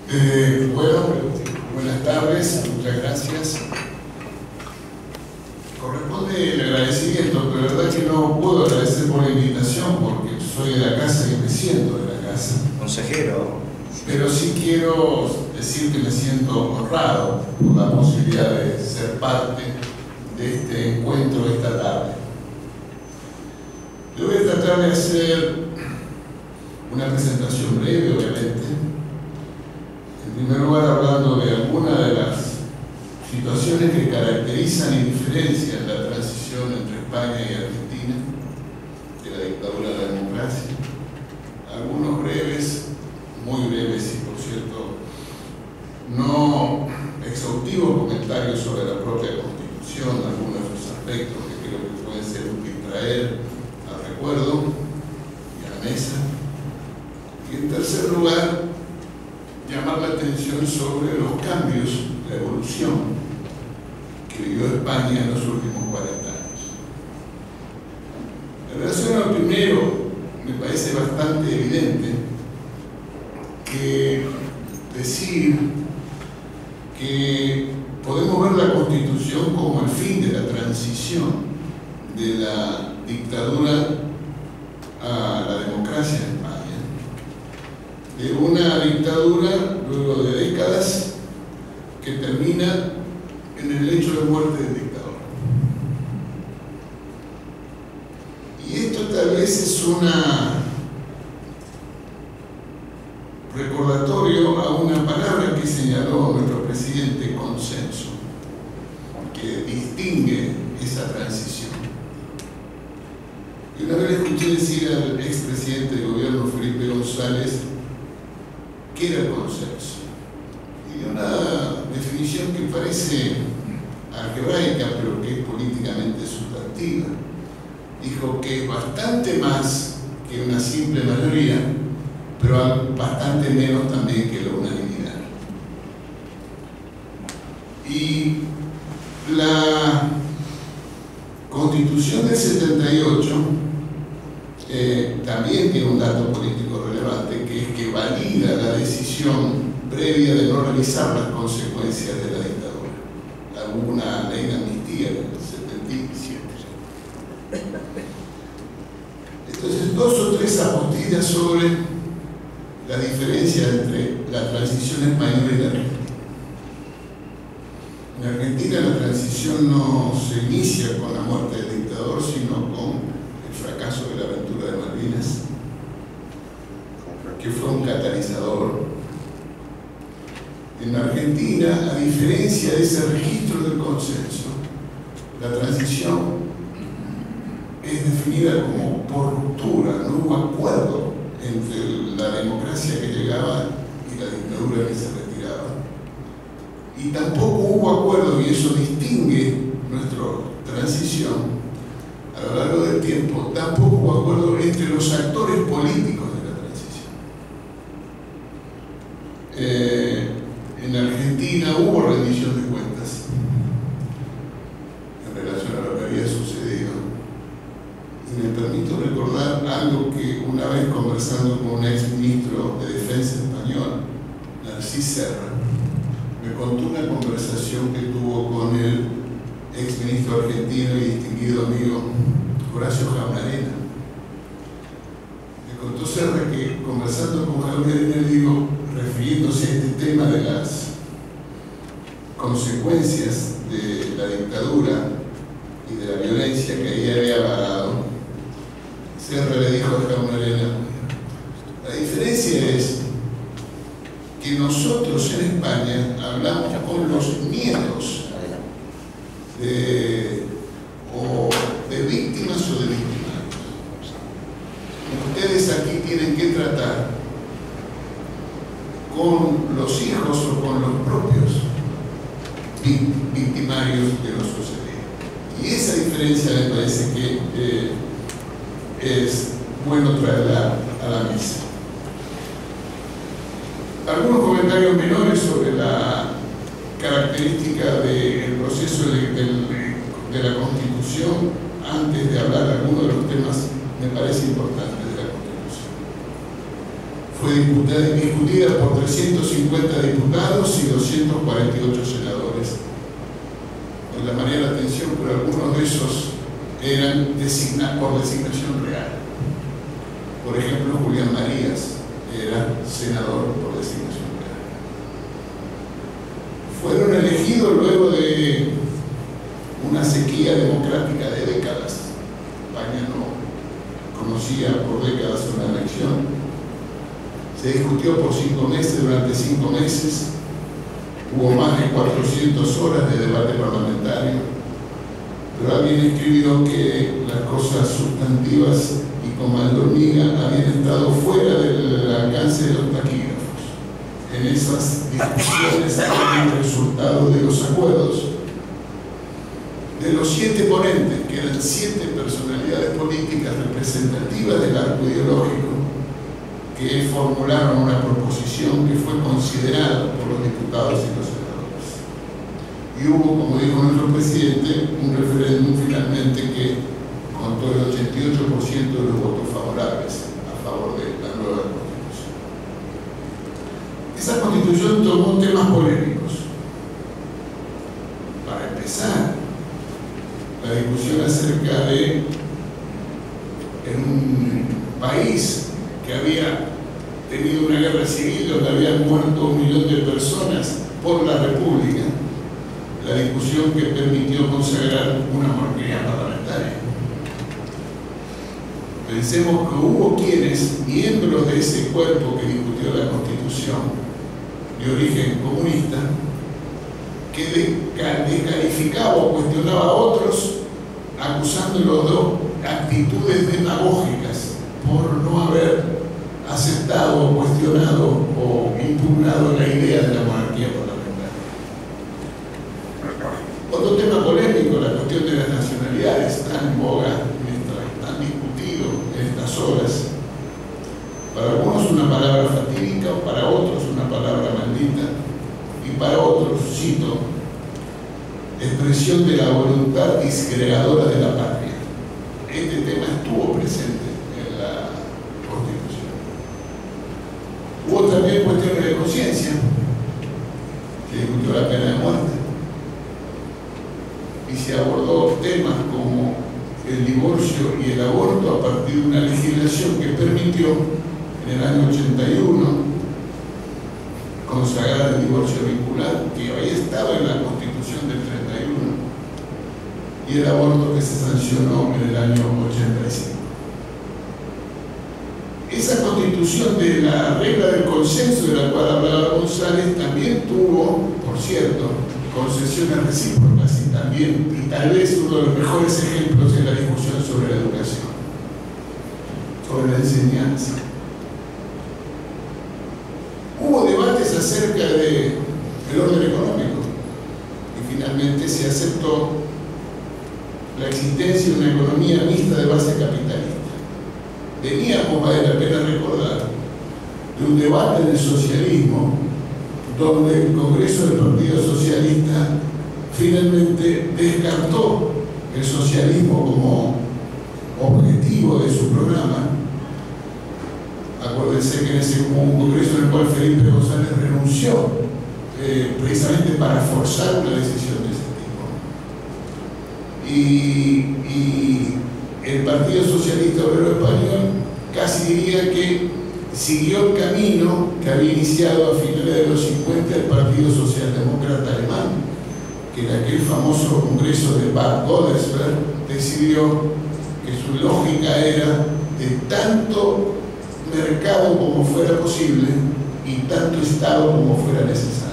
Bueno, buenas tardes, muchas gracias. Corresponde el agradecimiento, pero la verdad que no puedo agradecer por la invitación porque soy de la casa y me siento de la casa. Consejero. Pero sí quiero decir que me siento honrado por la posibilidad de ser parte de este encuentro esta tarde. Yo voy a tratar de hacer una presentación breve, obviamente. En primer lugar, hablando de algunas de las situaciones que caracterizan y diferencian la transición entre España y Argentina, de la dictadura a la democracia. Algunos breves, muy breves y por cierto, no exhaustivos comentarios sobre la propia Constitución, algunos de los aspectos que creo que pueden ser útiles traer al recuerdo y a la mesa. Y en tercer lugar, llamar la atención sobre los cambios, la evolución que vivió España en los últimos 40 años. En relación a lo primero, me parece bastante evidente que decir que podemos ver la Constitución como el fin de la transición de la dictadura a la democracia en España, de una dictadura luego de décadas que termina en el hecho de muerte del dictador. Y esto tal vez es una recordatorio a una palabra que señaló nuestro presidente: consenso, que distingue esa transición. Y una vez le escuché decir al expresidente del gobierno, Felipe González, que era el consenso. Y de una definición que parece algebraica, pero que es políticamente sustantiva. Dijo que es bastante más que una simple mayoría, pero bastante menos también que la unanimidad. Y la Constitución del 78 también tiene un dato político relevante, que es que valida la decisión previa de no revisar las consecuencias de la dictadura. Hubo una ley de amnistía en el 77. Entonces, dos o tres apostillas sobre la diferencia entre la transición española y la argentina. En Argentina la transición no se inicia con la muerte del dictador, sino con el fracaso de la aventura de Malvinas, que fue un catalizador. En Argentina, a diferencia de ese registro del consenso, la transición es definida como por ruptura. No hubo acuerdo entre la democracia que llegaba y la dictadura que se retiraba. Y tampoco hubo acuerdo, y eso distingue nuestra transición a lo largo del tiempo, tampoco hubo acuerdo entre los actores políticos de la transición. En Argentina hubo rendición de cuentas en relación a lo que había sucedido. Y me permito recordar algo que una vez, conversando con un exministro de Defensa español, Narcís Serra, me contó una conversación que tuvo con el exministro argentino y distinguido amigo Horacio Jaunarena. Me contó Serra que, conversando con Jaunarena, le digo, refiriéndose a este tema de las consecuencias de la dictadura y de la violencia que ahí había varado, Serra le dijo a Jaunarena: la diferencia es que nosotros en España hablamos con los nietos de víctimas o de victimarios. Ustedes aquí tienen que tratar con los hijos o con los propios victimarios de lo sucedido. Y esa diferencia me parece que es bueno traerla a la mesa. Algunos comentarios menores sobre la característica del proceso de la Constitución, antes de hablar de algunos de los temas me parece importante de la Constitución. fue discutida por 350 diputados y 248 senadores. Nos llamaría la atención, pero algunos de esos eran por designación real. Por ejemplo, Julián Marías era senador por designación real. Fueron elegidos luego de una sequía democrática de décadas. España no conocía por décadas una elección. Se discutió por 5 meses, durante 5 meses. Hubo más de 400 horas de debate parlamentario. Pero alguien escribió que las cosas sustantivas y como mal de hormiga habían estado fuera del alcance de los taquígrafos. En esas discusiones el resultado de los acuerdos de los 7 ponentes, que eran 7 personalidades políticas representativas del arco ideológico, que formularon una proposición que fue considerada por los diputados y los senadores. Y hubo, como dijo nuestro presidente, un referéndum finalmente que contó el 88% de los votos favorables a favor de la nueva Constitución. Esa Constitución tomó temas polémicos. Para empezar, la discusión acerca de, en un país que había tenido una guerra civil donde habían muerto 1 millón de personas por la República, la discusión que permitió consagrar una monarquía parlamentaria. Pensemos que hubo quienes, miembros de ese cuerpo que discutió la Constitución de origen comunista, que descalificaba o cuestionaba a otros acusándolos de actitudes demagógicas por no haber aceptado, cuestionado o impugnado la idea de la monarquía parlamentaria. Otro tema polémico, la cuestión de las nacionalidades, tan en boga, tan discutido en estas horas. Para algunos una palabra fatídica, para otros una palabra maldita, y para otros, cito, expresión de la voluntad disgregadora de la patria. Este tema estuvo presente en la Constitución. Hubo también cuestiones de conciencia, se discutió la pena de muerte y se abordó temas como el divorcio y el aborto a partir de una legislación que permitió en el año 81 consagrar el divorcio vincular, que había estado en la Constitución del 31, y el aborto que se sancionó en el año 85. Esa Constitución de la regla del consenso de la cual hablaba González también tuvo, por cierto, concesiones recíprocas y también, y tal vez uno de los mejores ejemplos en la discusión sobre la educación, sobre la enseñanza. Hubo debates acerca del orden económico y finalmente se aceptó la existencia de una economía mixta de base capitalista. Veníamos, vale la pena recordar, de un debate en el socialismo donde el Congreso del Partido Socialista finalmente descartó el socialismo como objetivo de su programa. Acuérdense que en ese hubo un congreso en el cual Felipe González renunció precisamente para forzar una decisión de ese tipo. Y el Partido Socialista Obrero Español casi diría que siguió el camino que había iniciado a finales de los 50 el Partido Socialdemócrata Alemán, que en aquel famoso congreso de Bad Godesberg decidió que su lógica era de tanto mercado como fuera posible y tanto Estado como fuera necesario.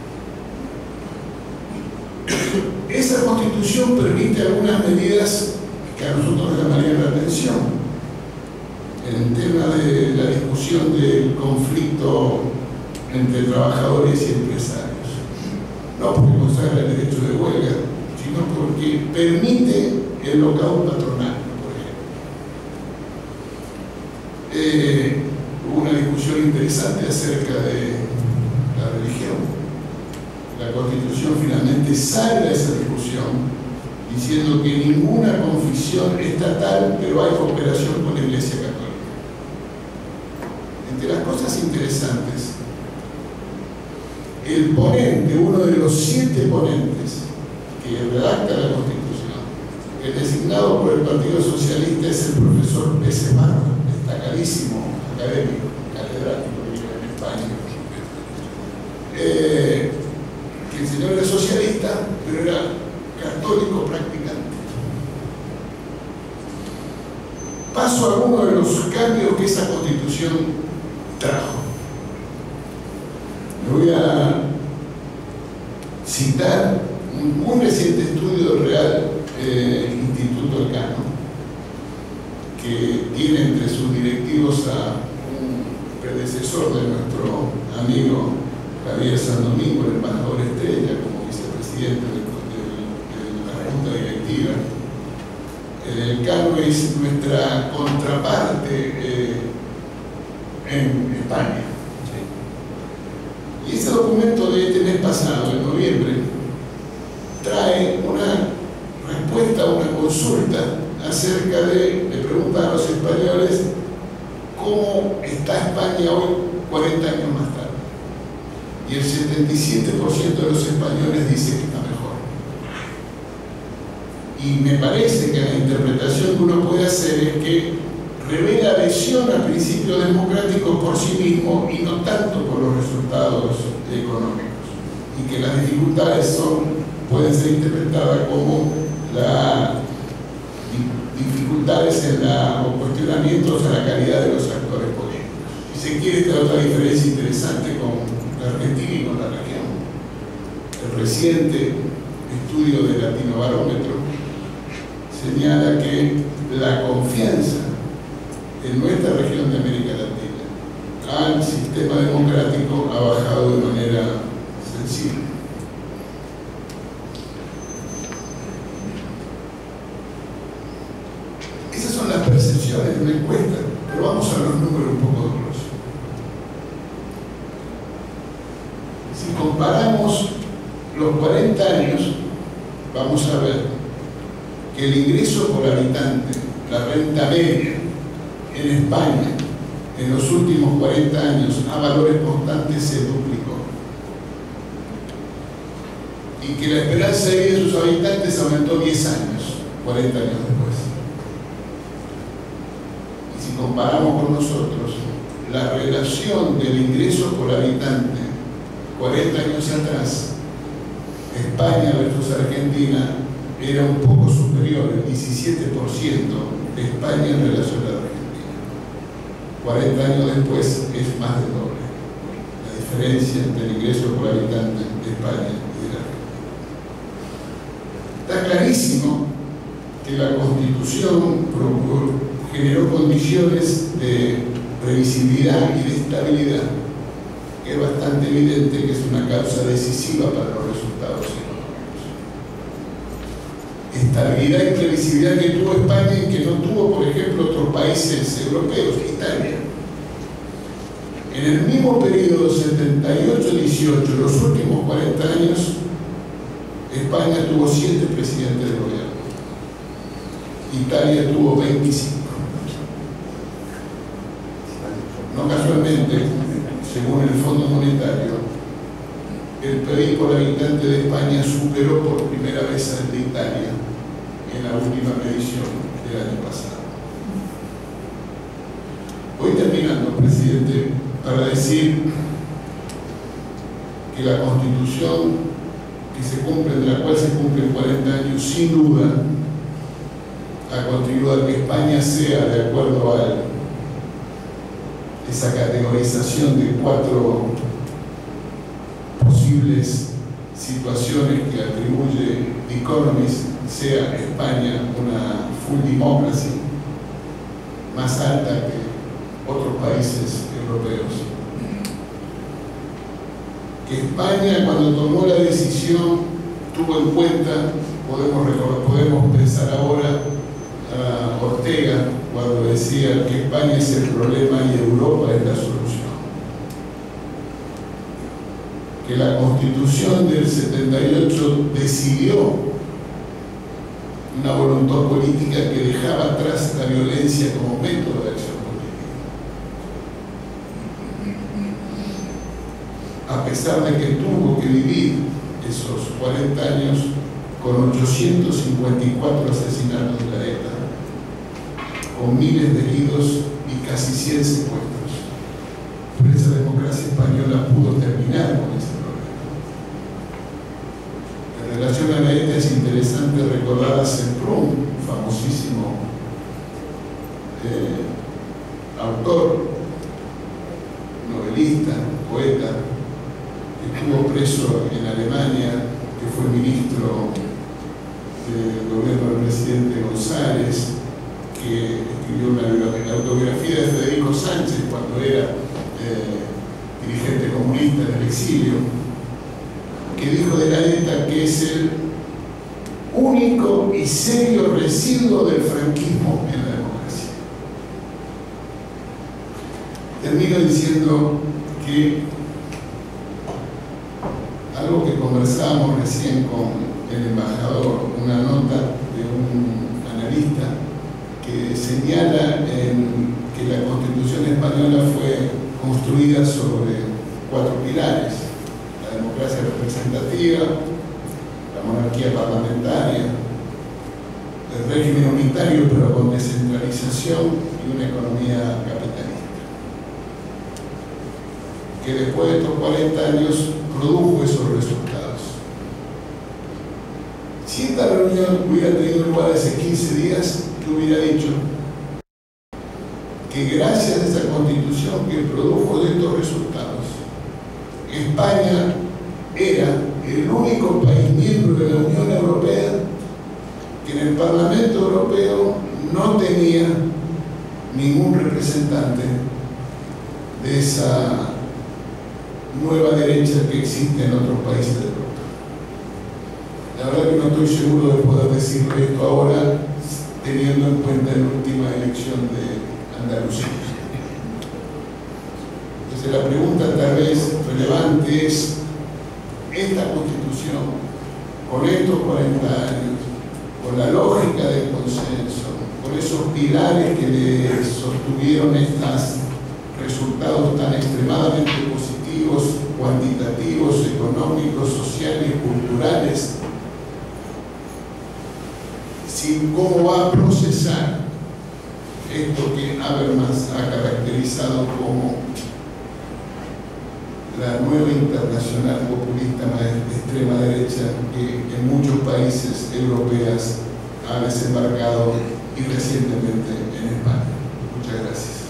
Esa Constitución permite algunas medidas que a nosotros nos llamarían la atención en el tema de la discusión del conflicto entre trabajadores y empresarios. No porque consagra el derecho de huelga, sino porque permite el lockout patronal. Hubo una discusión interesante acerca de la religión. La Constitución finalmente sale de esa discusión diciendo que ninguna confesión estatal, pero hay cooperación con la Iglesia Católica. entre las cosas interesantes, el ponente, uno de los 7 ponentes que redacta la Constitución, el designado por el Partido Socialista, es el profesor Peces Barba, destacadísimo académico, catedrático que vive en España. Que el señor era socialista, pero era católico practicante. Paso a algunos de los cambios que esa Constitución trajo. Me voy a citar un muy reciente estudio del Real Instituto Elcano, que tiene entre sus directivos a un predecesor de nuestro amigo Javier San Domingo, el embajador Estrella, como vicepresidente de la Junta Directiva. El Elcano es nuestra contraparte en España. Y ese documento de este mes pasado, en noviembre, trae una respuesta a una consulta acerca de, le preguntan a los españoles cómo está España hoy 40 años más tarde. Y el 77% de los españoles dice que está mejor. Y me parece que la interpretación que uno puede hacer es que revela adhesión a principios democráticos por sí mismo y no tanto por los resultados económicos. Y que las dificultades pueden ser interpretadas como dificultades o cuestionamientos a la calidad de los actores políticos. Y se quiere esta otra diferencia interesante con la Argentina y con la región. El reciente estudio de Latinobarómetro señala que la confianza en nuestra región de América Latina al sistema democrático ha bajado de manera sensible. Esas son las percepciones de una encuesta, pero vamos a los números un poco duros. Si comparamos los 40 años, vamos a ver que el ingreso por habitante, la renta media en España, en los últimos 40 años, a valores constantes se duplicó. Y que la esperanza de vida de sus habitantes aumentó 10 años, 40 años después. Y si comparamos con nosotros, la relación del ingreso por habitante 40 años atrás, España versus Argentina, era un poco superior, el 17% de España en relación a la Argentina. 40 años después es más del doble la diferencia entre el ingreso por habitante de España y de la Argentina. Está clarísimo que la Constitución generó condiciones de previsibilidad y de estabilidad, que es bastante evidente que es una causa decisiva para los resultados económicos. Estabilidad y previsibilidad que tuvo España y que no tuvo, por ejemplo, otros países europeos, Italia. En el mismo periodo 78-18, los últimos 40 años, España tuvo 7 presidentes de gobierno. Italia tuvo 25. No casualmente, según el Fondo Monetario, el PIB por habitante de España superó por primera vez al de Italia en la última medición del año pasado. Voy terminando, presidente, para decir que la Constitución de la cual se cumplen 40 años, sin duda, ha contribuido a que España sea, de acuerdo a esa categorización de 4 posibles situaciones que atribuye The Economist, sea España una full democracy más alta que otros países europeos. Que España, cuando tomó la decisión, tuvo en cuenta, podemos pensar ahora a Ortega cuando decía que España es el problema y Europa es la solución. Que la Constitución del 78 decidió una voluntad política que dejaba atrás la violencia como método de acción política. a pesar de que tuvo que vivir esos 40 años con 854 asesinatos de la ETA, con miles de heridos y casi 100 secuestros. Pero esa democracia española pudo terminar con ese problema. En relación a la ETA es interesante recordar a Semprún, un famosísimo autor, novelista, poeta, que estuvo preso en Alemania, que fue ministro del gobierno del presidente González, que escribió una autobiografía de Federico Sánchez cuando era dirigente comunista en el exilio, que dijo de la ETA que es el único y serio residuo del franquismo en la democracia. Termino diciendo que algo que conversábamos recién con el embajador, una nota de un analista que señala que la Constitución española fue construida sobre 4 pilares: la democracia representativa, la monarquía parlamentaria, el régimen unitario pero con descentralización y una economía capitalista, que después de estos 40 años produjo esos resultados. Si esta reunión hubiera tenido lugar hace 15 días, ¿qué hubiera dicho? Que gracias a esa Constitución que produjo de estos resultados, España era el único país miembro de la Unión Europea que en el Parlamento Europeo no tenía ningún representante de esa nueva derecha que existe en otros países de Europa. La verdad que no estoy seguro de poder decirlo esto ahora, teniendo en cuenta la última elección de Andalucía. Entonces la pregunta tal vez relevante es: esta Constitución, con estos 40 años, con la lógica del consenso, con esos pilares que le sostuvieron estos resultados tan extremadamente positivos, cuantitativos, económicos, sociales, culturales, ¿cómo va a procesar esto que Habermas ha caracterizado como la nueva internacional populista de extrema derecha que en muchos países europeos ha desembarcado y recientemente en España? Muchas gracias.